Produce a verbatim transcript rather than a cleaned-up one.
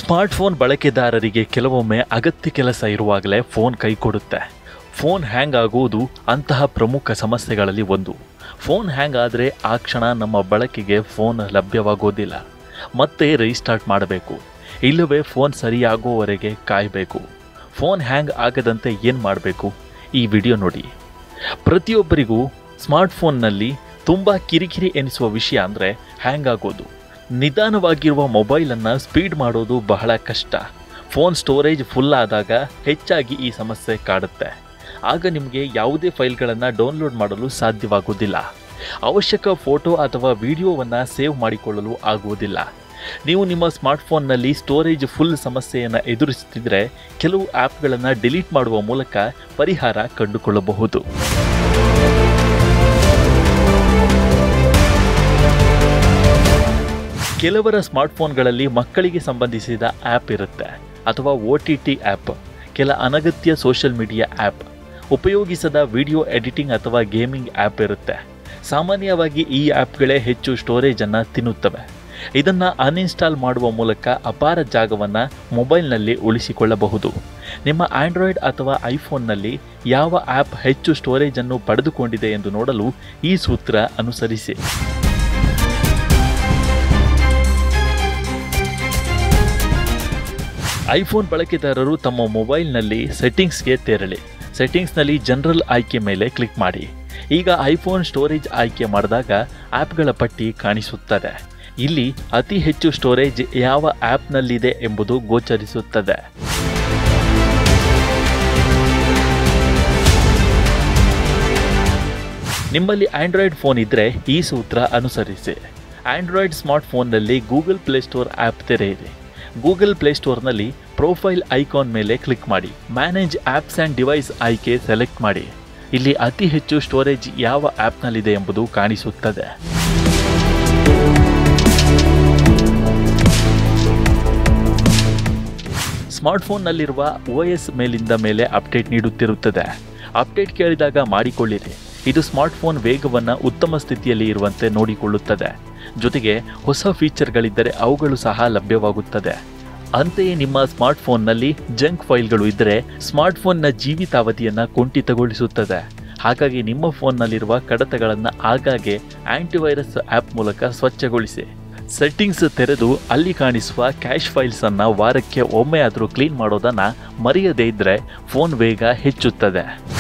Smartphone ಬಳಕೆದಾರರಿಗೆ ಕೆಲವೊಮ್ಮೆ ಅಗತ್ಯ ಕೆಲಸ ಇರುವಾಗಲೇ ಫೋನ್ ಕೈ ಕೊಡುತ್ತೆ. ಫೋನ್ ಹ್ಯಾಂಗ್ ಆಗುವುದು ಅಂತಹ ಪ್ರಮುಖ ಸಮಸ್ಯೆಗಳಲ್ಲಿ ಒಂದು. ಫೋನ್ ಹ್ಯಾಂಗ್ ಆದರೆ ಆ ಕ್ಷಣ ನಮ್ಮ ಬಳಕೆಗೆ ಫೋನ್ ಲಭ್ಯವಾಗೋದಿಲ್ಲ. ಮತ್ತೆ ರೀಸ್ಟಾರ್ಟ್ ಮಾಡಬೇಕು, ಇಲ್ಲವೇ ಫೋನ್ ಸರಿಯಾಗುವವರೆಗೆ ಕಾಯಬೇಕು. ಫೋನ್ ಹ್ಯಾಂಗ್ ಆಗದಂತೆ ಏನು ಮಾಡಬೇಕು ಈ ವಿಡಿಯೋ ನೋಡಿ. ಪ್ರತಿಯೊಬ್ಬರಿಗೂ ಸ್ಮಾರ್ಟ್ಫೋನ್ನಲ್ಲಿ ತುಂಬ ಕಿರಿಕಿರಿ ಎನಿಸುವ ವಿಷಯ ಅಂದರೆ ಹ್ಯಾಂಗ್ ಆಗೋದು. ನಿಧಾನವಾಗಿರುವ ಮೊಬೈಲನ್ನು ಸ್ಪೀಡ್ ಮಾಡೋದು ಬಹಳ ಕಷ್ಟ. ಫೋನ್ ಸ್ಟೋರೇಜ್ ಫುಲ್ ಆದಾಗ ಹೆಚ್ಚಾಗಿ ಈ ಸಮಸ್ಯೆ ಕಾಡುತ್ತೆ. ಆಗ ನಿಮಗೆ ಯಾವುದೇ ಫೈಲ್ಗಳನ್ನು ಡೌನ್ಲೋಡ್ ಮಾಡಲು ಸಾಧ್ಯವಾಗುವುದಿಲ್ಲ. ಅವಶ್ಯಕ ಫೋಟೋ ಅಥವಾ ವಿಡಿಯೋವನ್ನು ಸೇವ್ ಮಾಡಿಕೊಳ್ಳಲು ಆಗುವುದಿಲ್ಲ. ನೀವು ನಿಮ್ಮ ಸ್ಮಾರ್ಟ್ಫೋನ್ನಲ್ಲಿ ಸ್ಟೋರೇಜ್ ಫುಲ್ ಸಮಸ್ಯೆಯನ್ನು ಎದುರಿಸುತ್ತಿದ್ದರೆ ಕೆಲವು ಆ್ಯಪ್ಗಳನ್ನು ಡಿಲೀಟ್ ಮಾಡುವ ಮೂಲಕ ಪರಿಹಾರ ಕಂಡುಕೊಳ್ಳಬಹುದು. ಕೆಲವರ ಸ್ಮಾರ್ಟ್ಫೋನ್ಗಳಲ್ಲಿ ಮಕ್ಕಳಿಗೆ ಸಂಬಂಧಿಸಿದ ಆ್ಯಪ್ ಇರುತ್ತೆ, ಅಥವಾ ಒ ಟಿ ಟಿ ಆ್ಯಪ್, ಕೆಲ ಅನಗತ್ಯ ಸೋಷಿಯಲ್ ಮೀಡಿಯಾ ಆ್ಯಪ್, ಉಪಯೋಗಿಸದ ವಿಡಿಯೋ ಎಡಿಟಿಂಗ್ ಅಥವಾ ಗೇಮಿಂಗ್ ಆ್ಯಪ್ ಇರುತ್ತೆ. ಸಾಮಾನ್ಯವಾಗಿ ಈ ಆ್ಯಪ್ಗಳೇ ಹೆಚ್ಚು ಸ್ಟೋರೇಜನ್ನು ತಿನ್ನುತ್ತವೆ. ಇದನ್ನು ಅನ್ಇನ್ಸ್ಟಾಲ್ ಮಾಡುವ ಮೂಲಕ ಅಪಾರ ಜಾಗವನ್ನು ಮೊಬೈಲ್ನಲ್ಲಿ ಉಳಿಸಿಕೊಳ್ಳಬಹುದು. ನಿಮ್ಮ ಆಂಡ್ರಾಯ್ಡ್ ಅಥವಾ ಐಫೋನ್ನಲ್ಲಿ ಯಾವ ಆ್ಯಪ್ ಹೆಚ್ಚು ಸ್ಟೋರೇಜನ್ನು ಪಡೆದುಕೊಂಡಿದೆ ಎಂದು ನೋಡಲು ಈ ಸೂತ್ರ ಅನುಸರಿಸಿ. ಐಫೋನ್ ಬಳಕೆದಾರರು ತಮ್ಮ ಮೊಬೈಲ್ನಲ್ಲಿ ಸೆಟ್ಟಿಂಗ್ಸ್ಗೆ ತೆರಳಿ ಸೆಟ್ಟಿಂಗ್ಸ್ನಲ್ಲಿ ಜನರಲ್ ಆಯ್ಕೆ ಮೇಲೆ ಕ್ಲಿಕ್ ಮಾಡಿ. ಈಗ ಐಫೋನ್ ಸ್ಟೋರೇಜ್ ಆಯ್ಕೆ ಮಾಡಿದಾಗ ಆ್ಯಪ್ಗಳ ಪಟ್ಟಿ ಕಾಣಿಸುತ್ತದೆ. ಇಲ್ಲಿ ಅತಿ ಹೆಚ್ಚು ಸ್ಟೋರೇಜ್ ಯಾವ ಆ್ಯಪ್ನಲ್ಲಿದೆ ಎಂಬುದು ಗೋಚರಿಸುತ್ತದೆ. ನಿಮ್ಮಲ್ಲಿ ಆಂಡ್ರಾಯ್ಡ್ ಫೋನ್ ಇದ್ದರೆ ಈ ಸೂತ್ರ ಅನುಸರಿಸಿ. ಆಂಡ್ರಾಯ್ಡ್ ಸ್ಮಾರ್ಟ್ಫೋನ್ನಲ್ಲಿ ಗೂಗಲ್ ಪ್ಲೇಸ್ಟೋರ್ ಆ್ಯಪ್ ತೆರೆಯಿರಿ. ಗೂಗಲ್ ಪ್ಲೇಸ್ಟೋರ್ನಲ್ಲಿ ಪ್ರೊಫೈಲ್ ಐಕಾನ್ ಮೇಲೆ ಕ್ಲಿಕ್ ಮಾಡಿ. ಮ್ಯಾನೇಜ್ ಆ್ಯಪ್ಸ್ ಆ್ಯಂಡ್ ಡಿವೈಸ್ ಆಯ್ಕೆ ಸೆಲೆಕ್ಟ್ ಮಾಡಿ. ಇಲ್ಲಿ ಅತಿ ಹೆಚ್ಚು ಸ್ಟೋರೇಜ್ ಯಾವ ಆ್ಯಪ್ನಲ್ಲಿದೆ ಎಂಬುದು ಕಾಣಿಸುತ್ತದೆ. ಸ್ಮಾರ್ಟ್ಫೋನ್ನಲ್ಲಿರುವ ಒ ಎಸ್ ಮೇಲಿಂದ ಮೇಲೆ ಅಪ್ಡೇಟ್ ನೀಡುತ್ತಿರುತ್ತದೆ. ಅಪ್ಡೇಟ್ ಕೇಳಿದಾಗ ಮಾಡಿಕೊಳ್ಳಿರಿ. ಇದು ಸ್ಮಾರ್ಟ್ಫೋನ್ ವೇಗವನ್ನು ಉತ್ತಮ ಸ್ಥಿತಿಯಲ್ಲಿ ಇರುವಂತೆ ನೋಡಿಕೊಳ್ಳುತ್ತದೆ. ಜೊತೆಗೆ ಹೊಸ ಫೀಚರ್ಗಳಿದ್ದರೆ ಅವುಗಳು ಸಹ ಲಭ್ಯವಾಗುತ್ತದೆ. ಅಂತೆಯೇ ನಿಮ್ಮ ಸ್ಮಾರ್ಟ್ಫೋನ್ನಲ್ಲಿ ಜಂಕ್ ಫೈಲ್ಗಳು ಇದ್ದರೆ ಸ್ಮಾರ್ಟ್ಫೋನ್ನ ಜೀವಿತಾವಧಿಯನ್ನು ಕುಂಠಿತಗೊಳಿಸುತ್ತದೆ. ಹಾಗಾಗಿ ನಿಮ್ಮ ಫೋನ್ನಲ್ಲಿರುವ ಕಡತಗಳನ್ನು ಆಗಾಗ್ಗೆ ಆಂಟಿವೈರಸ್ ಆ್ಯಪ್ ಮೂಲಕ ಸ್ವಚ್ಛಗೊಳಿಸಿ. ಸೆಟ್ಟಿಂಗ್ಸ್ ತೆರೆದು ಅಲ್ಲಿ ಕಾಣಿಸುವ ಕ್ಯಾಶ್ ಫೈಲ್ಸನ್ನು ವಾರಕ್ಕೆ ಒಮ್ಮೆಯಾದರೂ ಕ್ಲೀನ್ ಮಾಡೋದನ್ನು ಮರೆಯದೇ ಇದ್ದರೆ ಫೋನ್ ವೇಗ ಹೆಚ್ಚುತ್ತದೆ.